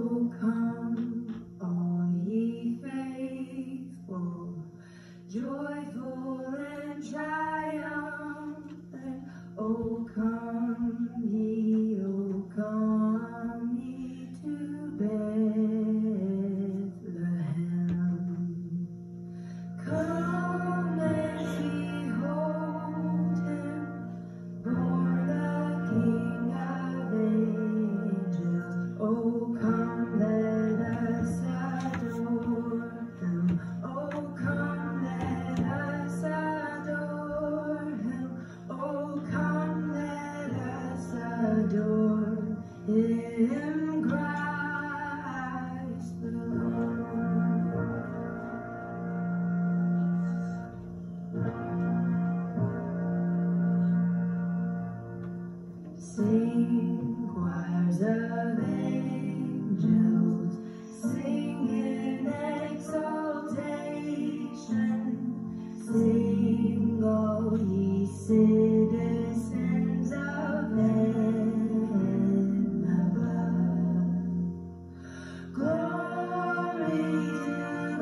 Oh, come, all ye faithful, joyful and triumphant. Oh, come ye to Bethlehem. Come and behold him, born the King of angels. Oh, come, let us adore him. Oh, come, let us adore him. Oh, come, let us adore him, Christ the Lord. Sing, choirs of angels, sing in exaltation. Sing, all ye citizens of heaven above. Glory to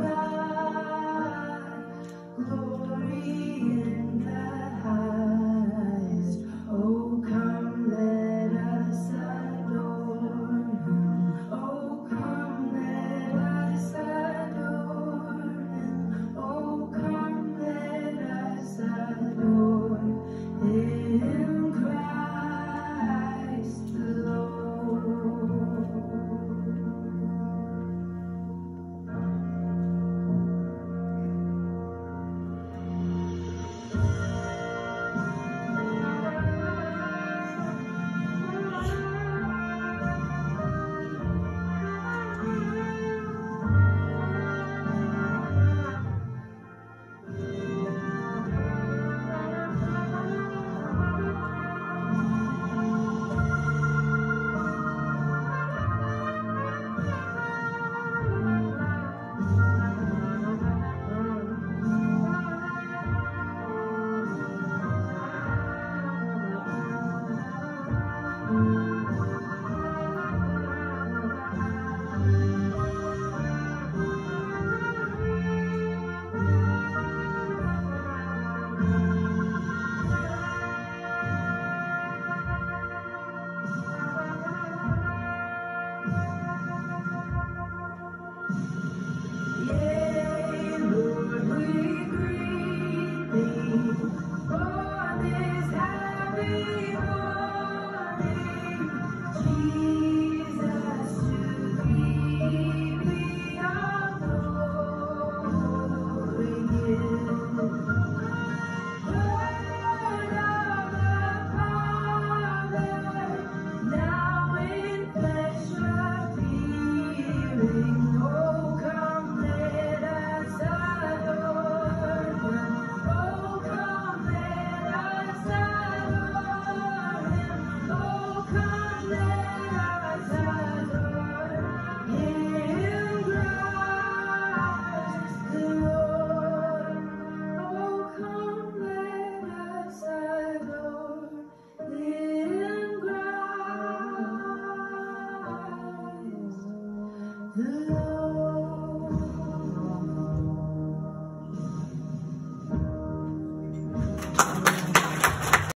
God, glory in the highest. Oh, come, let us adore him. Oh, come, let us adore him. Oh, come, let us adore him, Christ the Lord. The